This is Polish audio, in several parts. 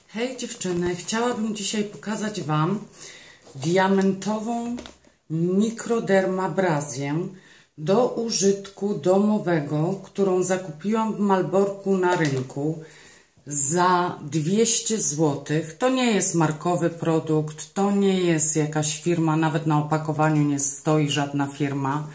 Hej dziewczyny, chciałabym dzisiaj pokazać Wam diamentową mikrodermabrazję do użytku domowego, którą zakupiłam w Malborku na rynku za 200 zł. To nie jest markowy produkt, to nie jest jakaś firma, nawet na opakowaniu nie stoi żadna firma.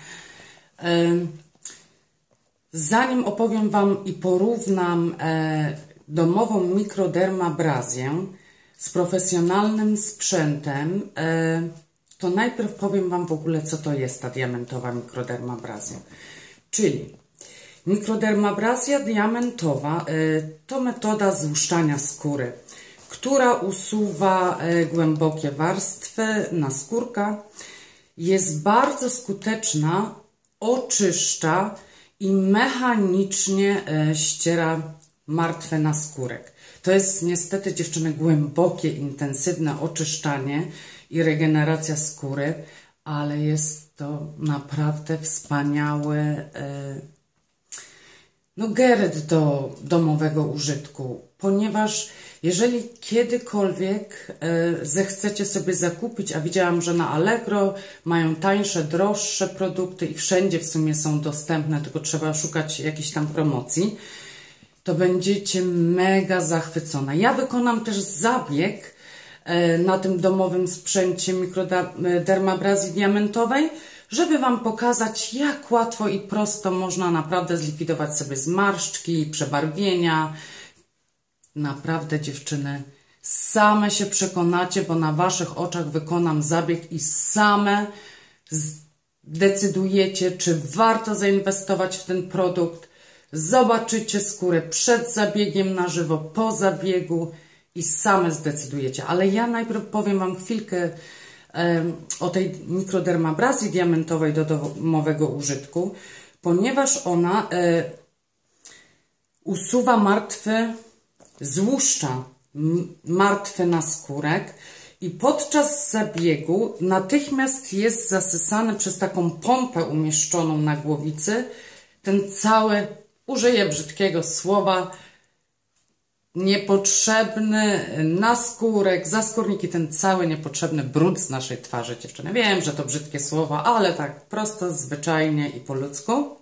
Zanim opowiem Wam i porównam domową mikrodermabrazję z profesjonalnym sprzętem, to najpierw powiem Wam w ogóle, co to jest ta diamentowa mikrodermabrazja. Czyli mikrodermabrazja diamentowa to metoda złuszczania skóry, która usuwa głębokie warstwy naskórka, jest bardzo skuteczna, oczyszcza i mechanicznie ściera martwy naskórek. To jest niestety, dziewczyny, głębokie, intensywne oczyszczanie i regeneracja skóry, ale jest to naprawdę wspaniały geryt do domowego użytku, ponieważ jeżeli kiedykolwiek zechcecie sobie zakupić, a widziałam, że na Allegro mają tańsze, droższe produkty i wszędzie w sumie są dostępne, tylko trzeba szukać jakiejś tam promocji, to będziecie mega zachwycone. Ja wykonam też zabieg na tym domowym sprzęcie mikrodermabrazji diamentowej, żeby Wam pokazać, jak łatwo i prosto można naprawdę zlikwidować sobie zmarszczki, przebarwienia. Naprawdę, dziewczyny, same się przekonacie, bo na Waszych oczach wykonam zabieg i same zdecydujecie, czy warto zainwestować w ten produkt. Zobaczycie skórę przed zabiegiem na żywo, po zabiegu i same zdecydujecie. Ale ja najpierw powiem Wam chwilkę o tej mikrodermabrazji diamentowej do domowego użytku, ponieważ ona usuwa martwy, złuszcza martwy naskórek i podczas zabiegu natychmiast jest zasysany przez taką pompę umieszczoną na głowicy ten cały, użyję brzydkiego słowa, niepotrzebny naskórek, zaskórniki, ten cały niepotrzebny brud z naszej twarzy, dziewczyny. Wiem, że to brzydkie słowa, ale tak prosto, zwyczajnie i po ludzku.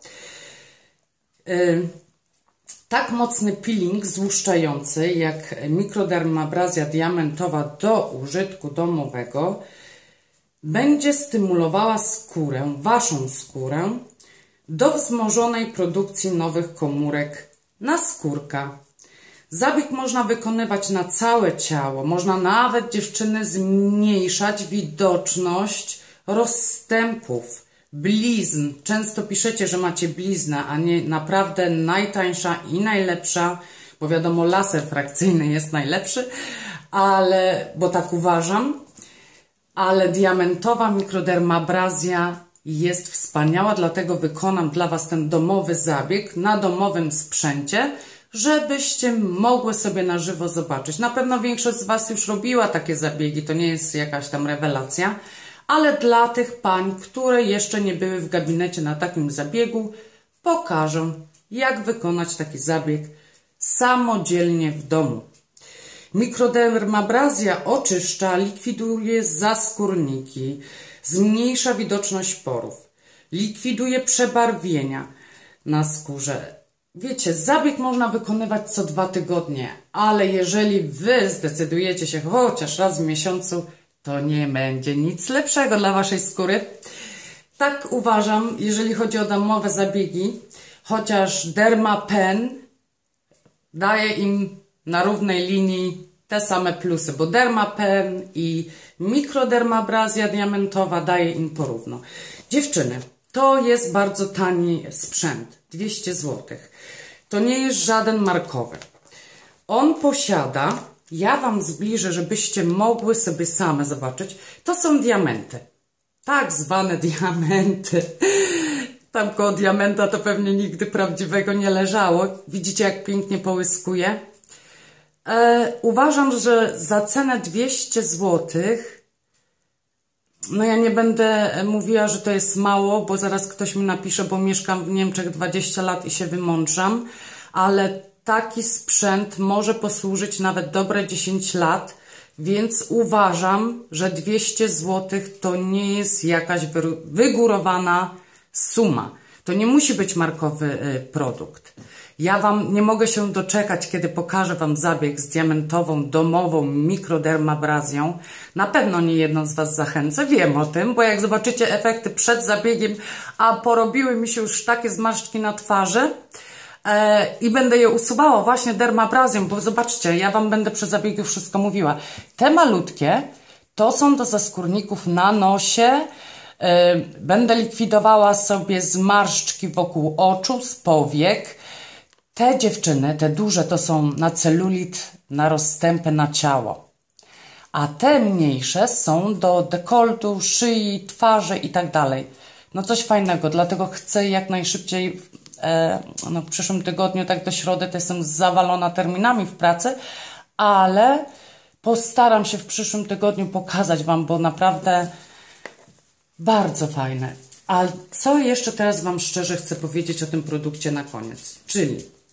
Tak mocny peeling złuszczający jak mikrodermabrazja diamentowa do użytku domowego będzie stymulowała skórę, Waszą skórę, do wzmożonej produkcji nowych komórek naskórka. Zabieg można wykonywać na całe ciało. Można nawet, dziewczyny, zmniejszać widoczność rozstępów, blizn. Często piszecie, że macie bliznę, a nie, naprawdę najtańsza i najlepsza, bo wiadomo, laser frakcyjny jest najlepszy, bo tak uważam, ale diamentowa mikrodermabrazja jest wspaniała, dlatego wykonam dla Was ten domowy zabieg na domowym sprzęcie, żebyście mogły sobie na żywo zobaczyć. Na pewno większość z Was już robiła takie zabiegi, to nie jest jakaś tam rewelacja, ale dla tych pań, które jeszcze nie były w gabinecie na takim zabiegu, pokażę, jak wykonać taki zabieg samodzielnie w domu. Mikrodermabrazja oczyszcza, likwiduje zaskórniki, zmniejsza widoczność porów, likwiduje przebarwienia na skórze. Wiecie, zabieg można wykonywać co 2 tygodnie, ale jeżeli Wy zdecydujecie się chociaż raz w miesiącu, to nie będzie nic lepszego dla Waszej skóry. Tak uważam, jeżeli chodzi o domowe zabiegi, chociaż Dermapen daje im na równej linii te same plusy, bo Dermapen i mikrodermabrazja diamentowa daje im porówno. Dziewczyny, to jest bardzo tani sprzęt, 200 zł. To nie jest żaden markowy. On posiada, ja Wam zbliżę, żebyście mogły sobie same zobaczyć, to są diamenty. Tak zwane diamenty. Tam koło diamenta to pewnie nigdy prawdziwego nie leżało. Widzicie, jak pięknie połyskuje? Uważam, że za cenę 200 zł, no ja nie będę mówiła, że to jest mało, bo zaraz ktoś mi napisze, bo mieszkam w Niemczech 20 lat i się wymądrzam, ale taki sprzęt może posłużyć nawet dobre 10 lat, więc uważam, że 200 zł to nie jest jakaś wygórowana suma. To nie musi być markowy produkt. Ja Wam nie mogę się doczekać, kiedy pokażę Wam zabieg z diamentową, domową mikrodermabrazją. Na pewno nie jedną z Was zachęcę, wiem o tym, bo jak zobaczycie efekty przed zabiegiem, a porobiły mi się już takie zmarszczki na twarzy i będę je usuwała właśnie dermabrazją, bo zobaczcie, ja Wam będę przy zabiegu wszystko mówiła. Te malutkie to są do zaskórników na nosie. Będę likwidowała sobie zmarszczki wokół oczu, z powiek. Te dziewczyny, te duże, to są na celulit, na rozstępy, na ciało. A te mniejsze są do dekoltu, szyi, twarzy i tak dalej. No coś fajnego, dlatego chcę jak najszybciej, no w przyszłym tygodniu, tak do środy, to jestem zawalona terminami w pracy, ale postaram się w przyszłym tygodniu pokazać Wam, bo naprawdę bardzo fajne. A co jeszcze teraz Wam szczerze chcę powiedzieć o tym produkcie na koniec, czyli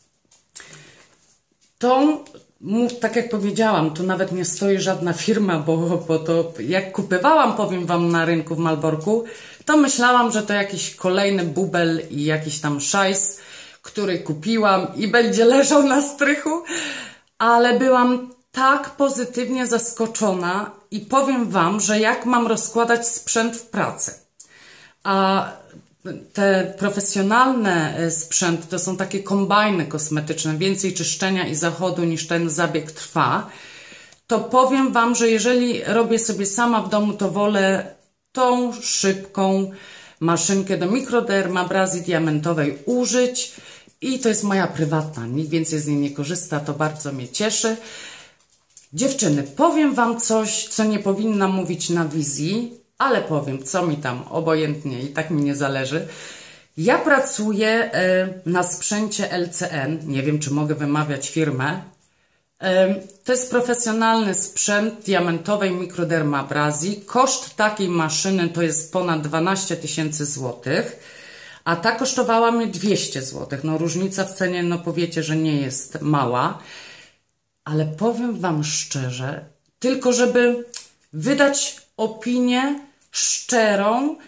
tak jak powiedziałam, tu nawet nie stoi żadna firma, bo to jak kupywałam, powiem Wam, na rynku w Malborku, to myślałam, że to jakiś kolejny bubel i jakiś tam szajs, który kupiłam i będzie leżał na strychu, ale byłam tak pozytywnie zaskoczona i powiem Wam, że jak mam rozkładać sprzęt w pracy. A te profesjonalne sprzęty to są takie kombajny kosmetyczne, więcej czyszczenia i zachodu niż ten zabieg trwa, to powiem Wam, że jeżeli robię sobie sama w domu, to wolę tą szybką maszynkę do mikrodermabrazji diamentowej użyć i to jest moja prywatna, nikt więcej z niej nie korzysta, to bardzo mnie cieszy. Dziewczyny, powiem Wam coś, co nie powinnam mówić na wizji, ale powiem, co mi tam, obojętnie i tak mi nie zależy. Ja pracuję na sprzęcie LCN, nie wiem, czy mogę wymawiać firmę. To jest profesjonalny sprzęt diamentowej mikrodermabrazji. Koszt takiej maszyny to jest ponad 12 000 złotych, a ta kosztowała mnie 200 zł. No różnica w cenie, no powiecie, że nie jest mała, ale powiem Wam szczerze, tylko żeby wydać opinię szczerą,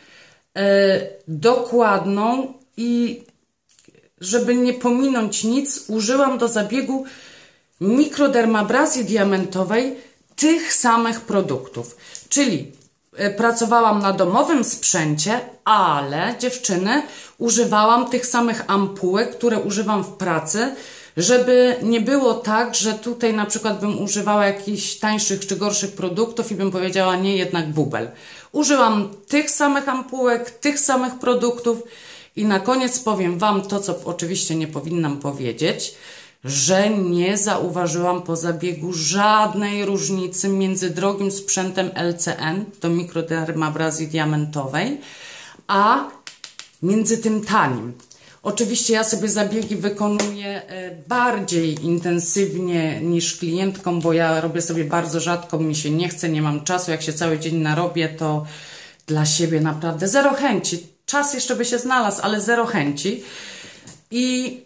dokładną i żeby nie pominąć nic, użyłam do zabiegu mikrodermabrazji diamentowej tych samych produktów. Czyli pracowałam na domowym sprzęcie, ale dziewczyny, używałam tych samych ampułek, które używam w pracy, żeby nie było tak, że tutaj na przykład bym używała jakichś tańszych czy gorszych produktów i bym powiedziała nie, jednak bubel. Użyłam tych samych ampułek, tych samych produktów i na koniec powiem Wam to, co oczywiście nie powinnam powiedzieć, że nie zauważyłam po zabiegu żadnej różnicy między drogim sprzętem LCN do mikrodermabrazji diamentowej, a między tym tanim. Oczywiście ja sobie zabiegi wykonuję bardziej intensywnie niż klientkom, bo ja robię sobie bardzo rzadko, mi się nie chce, nie mam czasu. Jak się cały dzień narobię, to dla siebie naprawdę zero chęci. Czas jeszcze by się znalazł, ale zero chęci. I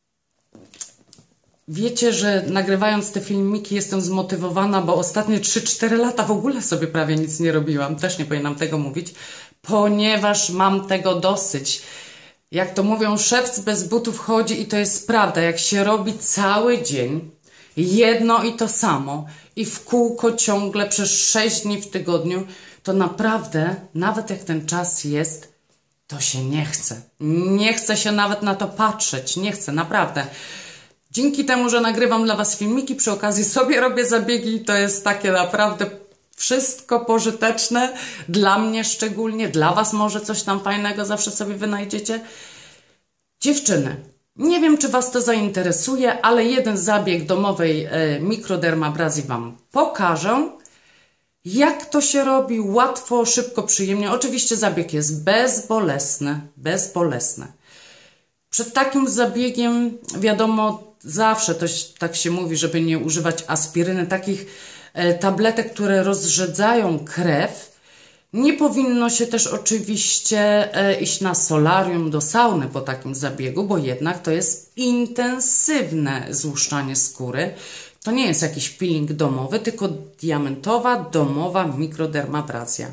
wiecie, że nagrywając te filmiki jestem zmotywowana, bo ostatnie 3-4 lata w ogóle sobie prawie nic nie robiłam. Też nie powinnam tego mówić, ponieważ mam tego dosyć. Jak to mówią, szewc bez butów chodzi i to jest prawda. Jak się robi cały dzień jedno i to samo i w kółko ciągle przez 6 dni w tygodniu, to naprawdę, nawet jak ten czas jest, to się nie chce. Nie chce się nawet na to patrzeć. Nie chcę, naprawdę. Dzięki temu, że nagrywam dla Was filmiki, przy okazji sobie robię zabiegi, to jest takie naprawdę wszystko pożyteczne, dla mnie szczególnie, dla Was może coś tam fajnego zawsze sobie wynajdziecie. Dziewczyny, nie wiem, czy Was to zainteresuje, ale jeden zabieg domowej mikrodermabrazji Wam pokażę. Jak to się robi, łatwo, szybko, przyjemnie. Oczywiście zabieg jest bezbolesny, bezbolesny. Przed takim zabiegiem, wiadomo, zawsze to tak się mówi, żeby nie używać aspiryny, takich tabletek, które rozrzedzają krew. Nie powinno się też oczywiście iść na solarium, do sauny po takim zabiegu, bo jednak to jest intensywne złuszczanie skóry. To nie jest jakiś peeling domowy, tylko diamentowa, domowa mikrodermabrazja.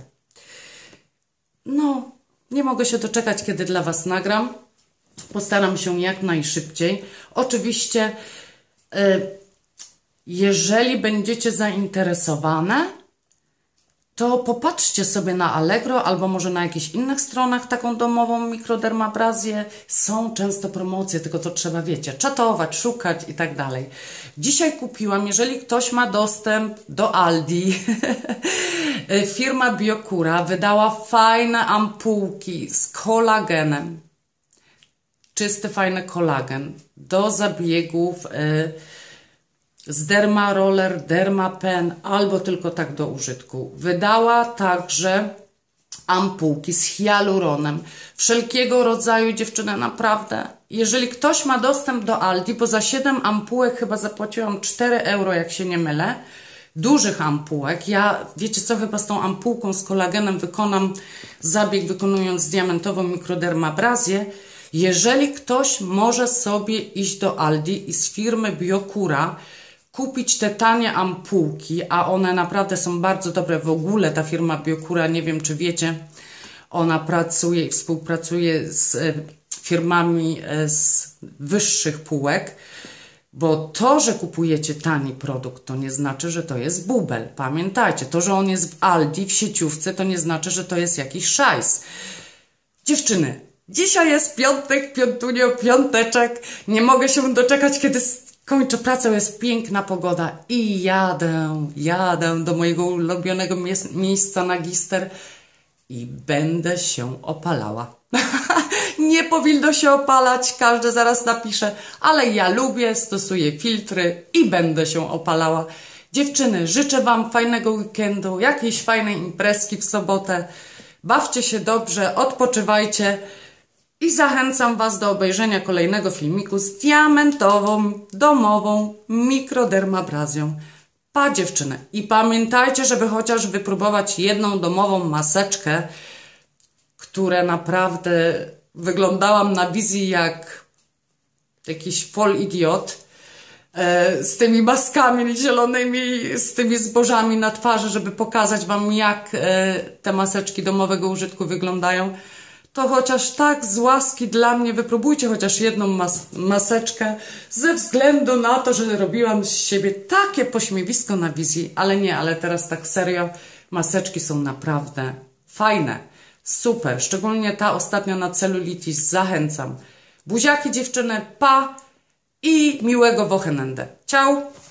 No, nie mogę się doczekać, kiedy dla Was nagram. Postaram się jak najszybciej. Oczywiście, jeżeli będziecie zainteresowane, to popatrzcie sobie na Allegro albo może na jakichś innych stronach taką domową mikrodermabrazję. Są często promocje, tylko to trzeba, wiecie, czatować, szukać i tak dalej. Dzisiaj kupiłam, jeżeli ktoś ma dostęp do Aldi, firma Biokura wydała fajne ampułki z kolagenem. Czysty, fajny kolagen do zabiegów z Derma Roller, Derma Pen albo tylko tak do użytku. Wydała także ampułki z hialuronem. Wszelkiego rodzaju, dziewczyny, naprawdę. Jeżeli ktoś ma dostęp do Aldi, bo za 7 ampułek chyba zapłaciłam 4 euro, jak się nie mylę, dużych ampułek. Ja, wiecie co, chyba z tą ampułką z kolagenem wykonam zabieg, wykonując diamentową mikrodermabrazję. Jeżeli ktoś może sobie iść do Aldi i z firmy Biokura kupić te tanie ampułki, a one naprawdę są bardzo dobre. W ogóle ta firma Biokura, nie wiem czy wiecie, ona pracuje i współpracuje z firmami z wyższych półek, bo to, że kupujecie tani produkt, to nie znaczy, że to jest bubel. Pamiętajcie, to, że on jest w Aldi, w sieciówce, to nie znaczy, że to jest jakiś szajs. Dziewczyny, dzisiaj jest piątek, piątunio, piąteczek. Nie mogę się doczekać, kiedy kończę pracę, jest piękna pogoda i jadę do mojego ulubionego miejsca na Gister i będę się opalała. Nie powinno się opalać, każdy zaraz napisze, ale ja lubię, stosuję filtry i będę się opalała. Dziewczyny, życzę Wam fajnego weekendu, jakiejś fajnej imprezki w sobotę. Bawcie się dobrze, odpoczywajcie. I zachęcam Was do obejrzenia kolejnego filmiku z diamentową, domową mikrodermabrazją. Pa, dziewczyny. I pamiętajcie, żeby chociaż wypróbować jedną domową maseczkę, które naprawdę wyglądałam na wizji jak jakiś fol idiot, z tymi maskami zielonymi, z tymi zbożami na twarzy, żeby pokazać Wam, jak te maseczki domowego użytku wyglądają. To chociaż tak z łaski dla mnie wypróbujcie chociaż jedną maseczkę, ze względu na to, że robiłam z siebie takie pośmiewisko na wizji, ale nie, ale teraz tak serio, maseczki są naprawdę fajne, super, szczególnie ta ostatnia na celulitis, zachęcam. Buziaki, dziewczyny, pa i miłego Wochenende. Ciao!